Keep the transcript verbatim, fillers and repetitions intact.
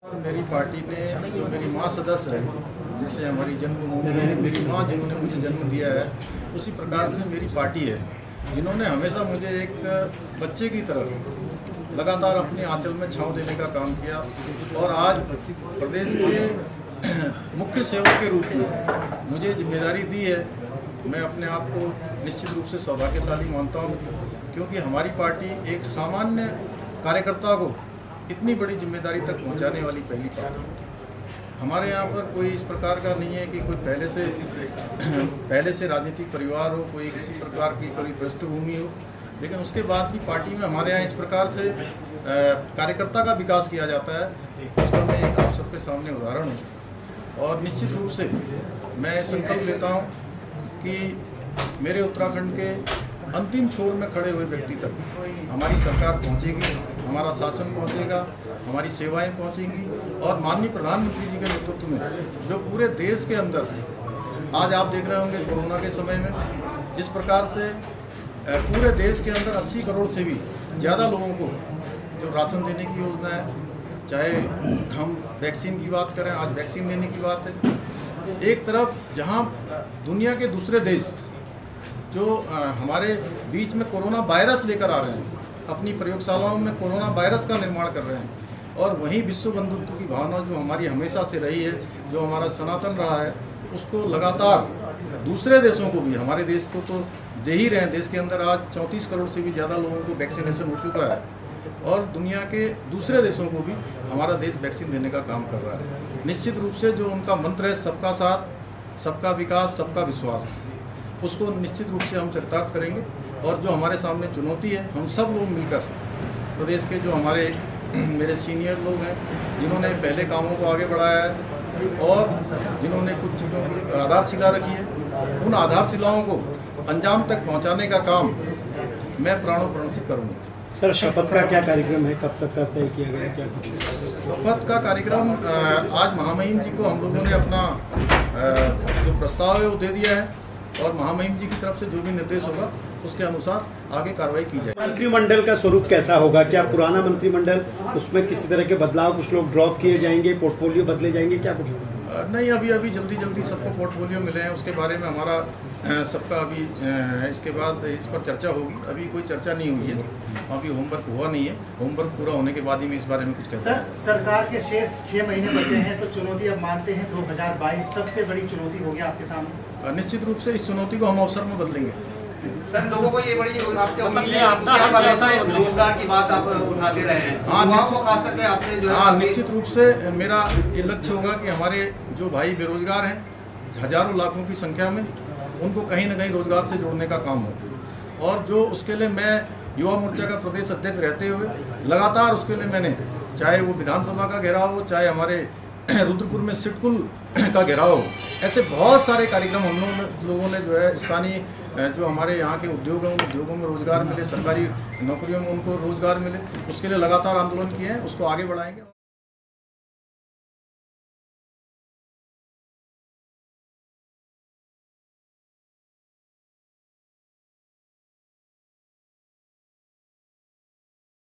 मेरी पार्टी ने जो मेरी माँ सदस्य है, जैसे हमारी जन्मभूमि है, मेरी माँ जिन्होंने मुझे जन्म दिया है, उसी प्रकार से मेरी पार्टी है जिन्होंने हमेशा मुझे एक बच्चे की तरह लगातार अपने आंचल में छांव देने का काम किया और आज प्रदेश के मुख्य सेवक के रूप में मुझे जिम्मेदारी दी है। मैं अपने आप को निश्चित रूप से सौभाग्यशाली मानता हूँ, क्योंकि हमारी पार्टी एक सामान्य कार्यकर्ता को इतनी बड़ी जिम्मेदारी तक पहुंचाने वाली पहली पार्टी है। हमारे यहाँ पर कोई इस प्रकार का नहीं है कि कोई पहले से पहले से राजनीतिक परिवार हो, कोई किसी प्रकार की कोई पृष्ठभूमि हो, लेकिन उसके बाद भी पार्टी में हमारे यहाँ इस प्रकार से कार्यकर्ता का विकास किया जाता है। उसका मैं एक आप सबके सामने उदाहरण हूँ और निश्चित रूप से मैं संकल्प लेता हूँ कि मेरे उत्तराखंड के अंतिम छोर में खड़े हुए व्यक्ति तक हमारी सरकार पहुंचेगी, हमारा शासन पहुंचेगा, हमारी सेवाएं पहुंचेंगी और माननीय प्रधानमंत्री जी के नेतृत्व में जो पूरे देश के अंदर आज आप देख रहे होंगे कोरोना के समय में जिस प्रकार से पूरे देश के अंदर अस्सी करोड़ से भी ज़्यादा लोगों को जो राशन देने की योजना है, चाहे हम वैक्सीन की बात करें, आज वैक्सीन देने की बात है। एक तरफ जहाँ दुनिया के दूसरे देश जो आ, हमारे बीच में कोरोना वायरस लेकर आ रहे हैं, अपनी प्रयोगशालाओं में कोरोना वायरस का निर्माण कर रहे हैं, और वहीं विश्व बंधुत्व की भावना जो हमारी हमेशा से रही है, जो हमारा सनातन रहा है, उसको लगातार दूसरे देशों को भी, हमारे देश को तो दे ही रहे हैं। देश के अंदर आज चौंतीस करोड़ से भी ज़्यादा लोगों को वैक्सीनेशन हो चुका है और दुनिया के दूसरे देशों को भी हमारा देश वैक्सीन देने का काम कर रहा है। निश्चित रूप से जो उनका मंत्र है सबका साथ, सबका विकास, सबका विश्वास, उसको निश्चित रूप से हम चरितार्थ करेंगे। और जो हमारे सामने चुनौती है, हम सब लोग मिलकर प्रदेश के जो हमारे मेरे सीनियर लोग हैं जिन्होंने पहले कामों को आगे बढ़ाया है और जिन्होंने कुछ चीज़ों की आधारशिला रखी है, उन आधारशिलाओं को अंजाम तक पहुंचाने का काम मैं प्राणों प्राण से करूँगा। सर, शपथ का क्या कार्यक्रम है, कब तक का तय किया गया, क्या कुछ? शपथ का कार्यक्रम आज महामहिम जी को हम लोगों ने अपना जो प्रस्ताव है वो दे दिया है और महामहिम जी की तरफ से जो भी निर्देश होगा उसके अनुसार आगे कार्रवाई की जाएगी। मंत्रिमंडल का स्वरूप कैसा होगा? क्या पुराना मंत्रिमंडल, उसमें किसी तरह के बदलाव, कुछ लोग ड्रॉप किए जाएंगे, पोर्टफोलियो बदले जाएंगे, क्या कुछ होगा? नहीं, अभी अभी जल्दी जल्दी सबको पोर्टफोलियो मिले हैं, उसके बारे में हमारा सबका अभी इसके बाद इस पर चर्चा होगी। अभी कोई चर्चा नहीं हुई है, अभी होमवर्क हुआ नहीं है। होमवर्क पूरा होने के बाद ही मैं इस बारे में कुछ कहता हूं। सर, सरकार के शेष छः महीने बचे हैं, तो चुनौती अब मानते हैं दो हज़ार बाईस सबसे बड़ी चुनौती होगी आपके सामने? निश्चित रूप से इस चुनौती को हम अवसर में बदलेंगे। सर, लोगों को ये बड़ी आपसे उम्मीद है कि आप हमेशा रोजगार की बात आप उठाते रहे हैं, युवाओं को खास करके आपसे जो है। हाँ, निश्चित रूप से मेरा ये लक्ष्य होगा कि हमारे जो भाई बेरोजगार हैं हजारों लाखों की संख्या में, उनको कहीं ना कहीं रोजगार से जोड़ने का काम हो। और जो उसके लिए मैं युवा मोर्चा का प्रदेश अध्यक्ष रहते हुए लगातार उसके लिए मैंने, चाहे वो विधानसभा का घेराव हो, चाहे हमारे रुद्रपुर में सिटकुल का घेराव हो, ऐसे बहुत सारे कार्यक्रम हम लोग लोगों ने जो है स्थानीय जो हमारे यहाँ के उद्योग हैं, उन उद्योगों में रोजगार मिले, सरकारी नौकरियों में उनको रोजगार मिले, उसके लिए लगातार आंदोलन किए हैं, उसको आगे बढ़ाएंगे।